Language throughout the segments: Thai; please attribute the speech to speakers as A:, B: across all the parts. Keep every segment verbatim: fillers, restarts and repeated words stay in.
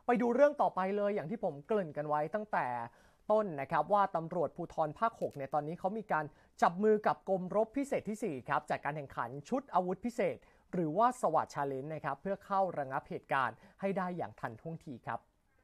A: ไปดูเรื่องต่อไปเลยอย่างที่ผมเกริ่นกันไว้ตั้งแต่ต้นนะครับว่าตำรวจภูธรภาคหกเนี่ยตอนนี้เขามีการจับมือกับกรมรบพิเศษที่สี่ครับจากการแข่งขันชุดอาวุธพิเศษหรือว่าสวัสดิ์ชาเลนจ์นะครับเพื่อเข้าระงับเหตุการณ์ให้ได้อย่างทันท่วงทีครับ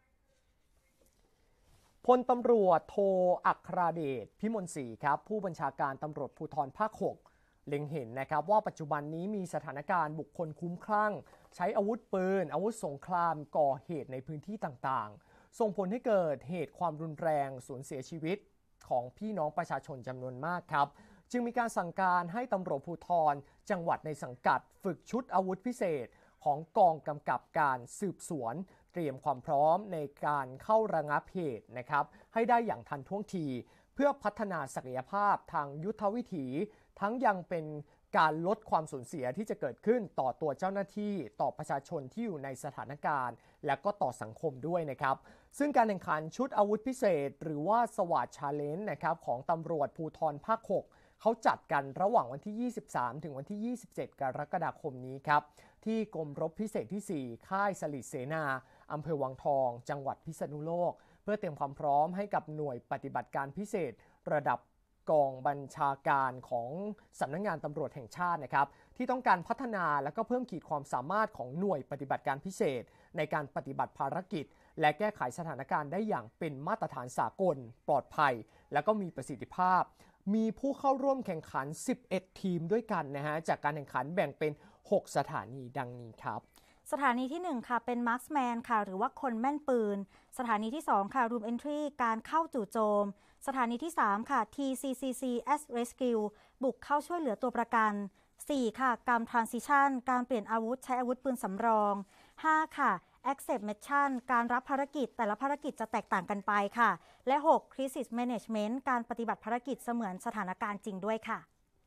A: พลตำรวจโทอัครเดชพิมลศรีครับผู้บัญชาการตำรวจภูธรภาคหกเล็งเห็นนะครับว่าปัจจุบันนี้มีสถานการณ์บุคคลคุ้มคลั่งใช้อาวุธปืนอาวุธสงครามก่อเหตุในพื้นที่ต่างๆส่งผลให้เกิดเหตุความรุนแรงสูญเสียชีวิตของพี่น้องประชาชนจำนวนมากครับจึงมีการสั่งการให้ตำรวจภูธรจังหวัดในสังกัดฝึกชุดอาวุธพิเศษของกองกำกับการสืบสวนเตรียมความพร้อมในการเข้าระงับเหตุนะครับให้ได้อย่างทันท่วงทีเพื่อพัฒนาศักยภาพทางยุทธวิถีทั้งยังเป็นการลดความสูญเสียที่จะเกิดขึ้นต่อตัวเจ้าหน้าที่ต่อประชาชนที่อยู่ในสถานการณ์และก็ต่อสังคมด้วยนะครับซึ่งการแข่งขันชุดอาวุธพิเศษหรือว่าสวัสดิ์ชาเลนจ์นะครับของตำรวจภูธรภาคหกเขาจัดกันระหว่างวันที่ยี่สิบสามถึงวันที่ยี่สิบเจ็ดกรกฎาคมนี้ครับที่กรมรบพิเศษที่สี่ค่ายสลิดเสนาอำเภอวังทองจังหวัดพิษณุโลกเพื่อเตรียมความพร้อมให้กับหน่วยปฏิบัติการพิเศษระดับกองบัญชาการของสำนักงานตำรวจแห่งชาตินะครับที่ต้องการพัฒนาและก็เพิ่มขีดความสามารถของหน่วยปฏิบัติการพิเศษในการปฏิบัติภารกิจและแก้ไขสถานการณ์ได้อย่างเป็นมาตรฐานสากลปลอดภัยและก็มีประสิทธิภาพมีผู้เข้าร่วมแข่งขันสิบเอ็ดทีมด้วยกันนะฮะจากการแข่งขันแบ่งเป็นหกสถานีดังนี้ครับ
B: สถานีที่หนึ่งค่ะเป็นมาร์คแมนค่ะหรือว่าคนแม่นปืนสถานีที่สองค่ะ Room Entry การเข้าจู่โจมสถานีที่สามค่ะ ที ซี ซี ซี as Rescue บุกเข้าช่วยเหลือตัวประกันสี่ค่ะการ Transition การเปลี่ยนอาวุธใช้อาวุธปืนสำรองห้าค่ะ Accept Mission การรับภารกิจแต่ละภารกิจจะแตกต่างกันไปค่ะและหก Crisis Management การปฏิบัติภารกิจเสมือนสถานการณ์จริงด้วยค่ะ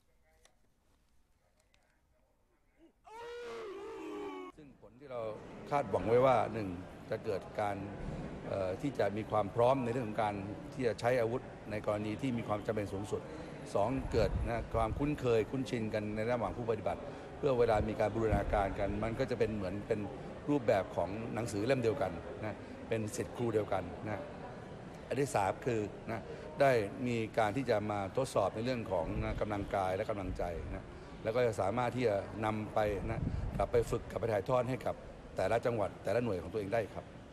C: ซึ่งผลที่เราคาดหวังไว้ว่าหนึ่งจะเกิดการที่จะมีความพร้อมในเรื่องของการที่จะใช้อาวุธในกรณีที่มีความจำเป็นสูงสุดสองเกิดนะความคุ้นเคยคุ้นชินกันในระหว่างผู้ปฏิบัติเพื่อเวลามีการบูรณาการกันมันก็จะเป็นเหมือนเป็นรูปแบบของหนังสือเล่มเดียวกันนะเป็นศิษย์ครูเดียวกันนะอันที่สามคือนะได้มีการที่จะมาทดสอบในเรื่องของนะกำลังกายและกำลังใจนะแล้วก็จะสามารถที่จะนำไปนะกลับไปฝึกกลับไปถ่ายทอดให้กับแต่ละจังหวัดแต่ละหน่วยของตัวเองได้ครับ